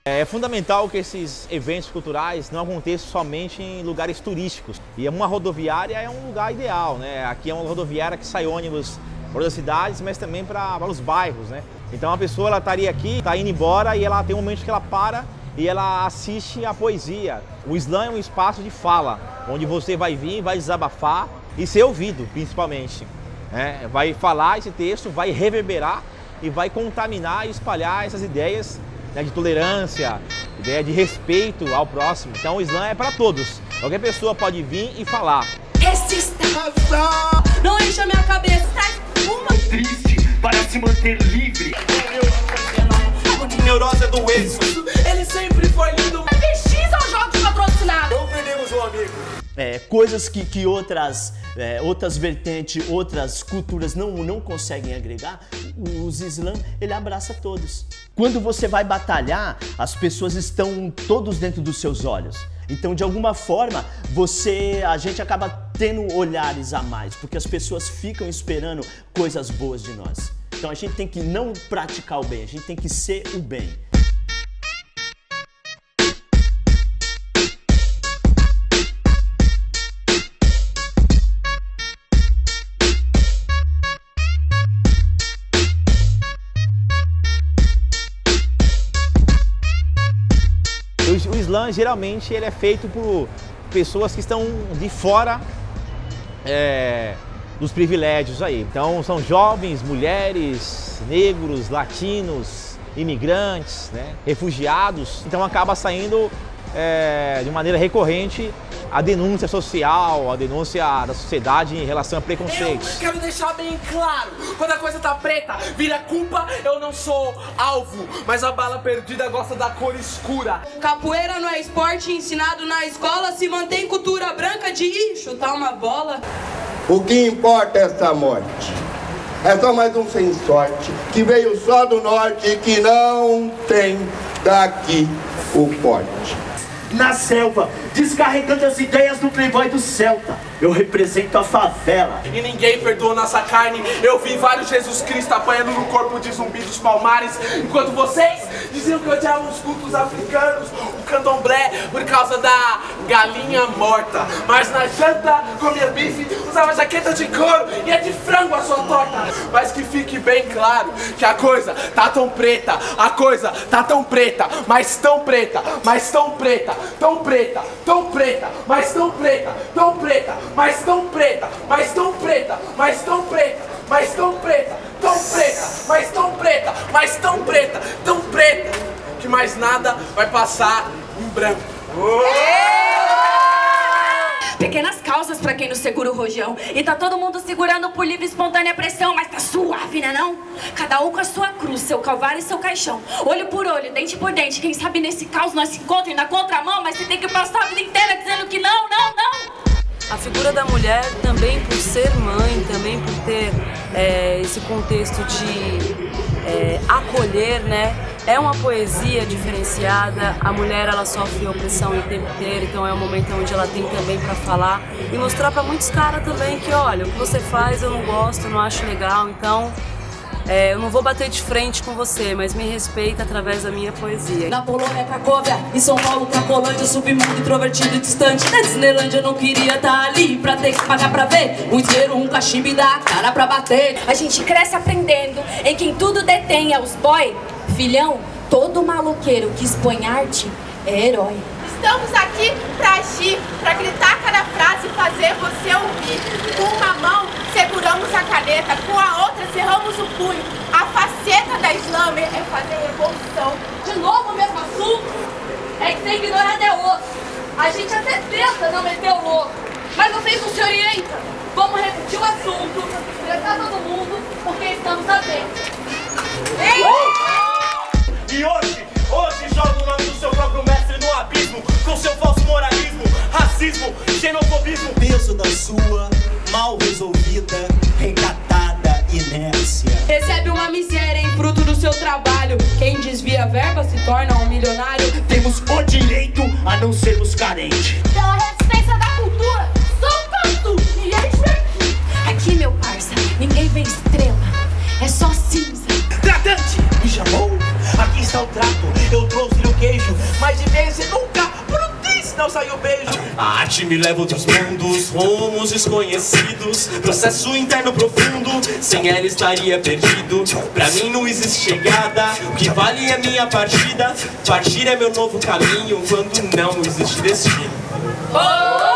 É fundamental que esses eventos culturais não aconteçam somente em lugares turísticos. E uma rodoviária é um lugar ideal, né? Aqui é uma rodoviária que sai ônibus para as cidades, mas também para os bairros, né? Então a pessoa ela estaria aqui, está indo embora e ela tem um momento que ela para e ela assiste a poesia. O Islã é um espaço de fala, onde você vai vir, vai desabafar e ser ouvido, principalmente. Né? Vai falar esse texto, vai reverberar e vai contaminar e espalhar essas ideias, né, de tolerância, ideia de respeito ao próximo. Então o Islã é para todos. Qualquer pessoa pode vir e falar. Resista! Não enche a minha cabeça! Uma triste para se manter livre. Neurose é do êxito. Ele sempre foi lindo. PX é um jogo patrocinado. Não perdemos um amigo. Coisas que outras vertentes, outras culturas não conseguem agregar, os Islã, ele abraça todos. Quando você vai batalhar, as pessoas estão todos dentro dos seus olhos. Então, de alguma forma, a gente acaba tendo olhares a mais, porque as pessoas ficam esperando coisas boas de nós. Então, a gente tem que não praticar o bem, a gente tem que ser o bem. O Islã, geralmente, ele é feito por pessoas que estão de fora dos privilégios aí. Então, são jovens, mulheres, negros, latinos, imigrantes, né, refugiados. Então, acaba saindo de maneira recorrente a denúncia social, a denúncia da sociedade em relação a preconceitos. Eu quero deixar bem claro, quando a coisa tá preta, vira culpa, eu não sou alvo, mas a bala perdida gosta da cor escura. Capoeira não é esporte ensinado na escola, se mantém cultura branca de chutar uma bola. O que importa é essa morte. É só mais um sem sorte, que veio só do norte e que não tem daqui o porte. Na selva, descarregando as ideias do playboy do Celta. Eu represento a favela. E ninguém perdoa nossa carne. Eu vi vários Jesus Cristo apanhando no corpo de zumbi dos palmares, enquanto vocês diziam que odiavam os cultos africanos, o candomblé, por causa da galinha morta. Mas na janta comia bife, usava jaqueta de couro e é de frango a sua torta. Mas que fique bem claro que a coisa tá tão preta, a coisa tá tão preta, mas tão preta, mas tão preta, tão preta, tão preta, mas tão preta, tão preta, mas tão preta, mas tão preta, mas tão preta, mas tão preta, tão preta, mas tão preta, mas tão preta, tão preta, que mais nada vai passar em branco. Pequenas causas pra quem não segura o rojão. E tá todo mundo segurando por livre e espontânea pressão. Mas tá suave, né não? Cada um com a sua cruz, seu calvário e seu caixão. Olho por olho, dente por dente. Quem sabe nesse caos nós se encontrem na contramão. Mas você tem que passar a vida inteira dizendo que não, não, não. A figura da mulher também por ser mãe, também por ter esse contexto de acolher, né? É uma poesia diferenciada, a mulher ela sofre opressão o tempo inteiro, então é um momento onde ela tem também para falar e mostrar para muitos caras também que, olha, o que você faz eu não gosto, eu não acho legal, então eu não vou bater de frente com você, mas me respeita através da minha poesia. Na Polônia, Cracóvia, em São Paulo, Cracolândia, submundo introvertido e distante. Na Disneylândia eu não queria estar ali pra ter que pagar pra ver um dinheiro, um cachimbo e dar a cara pra bater. A gente cresce aprendendo em quem tudo detém é os boy. Filhão, todo maloqueiro que expõe arte é herói. Estamos aqui pra agir, pra gritar cada frase e fazer você ouvir. Com uma mão seguramos a caneta, com a outra cerramos o punho. A faceta da Islã é fazer revolução. De novo o mesmo assunto? É que ser ignorado é osso. A gente até tenta não meter o louco, mas vocês não se orientam. Vamos repetir o assunto, prestar todo mundo, porque estamos atentos. E hoje joga o nome do seu próprio mestre no abismo, com seu falso moralismo, racismo, xenofobismo. O peso da sua mal resolvida, recatada inércia. Recebe uma miséria em fruto do seu trabalho. Quem desvia a verba se torna um milionário. Temos o direito a não sermos carentes. Pela resistência da cultura, São Canto e eles aqui. Aqui, meu parça, ninguém vê estrela, é só cinza. Tratante me chamou Aqui está o trato, eu trouxe-lhe o queijo. Mais de vez e nunca, por um triz, não saiu beijo. A arte me leva a outros mundos, rumos desconhecidos, processo interno profundo, sem ela estaria perdido. Pra mim não existe chegada, o que vale é minha partida. Partir é meu novo caminho, quando não existe destino.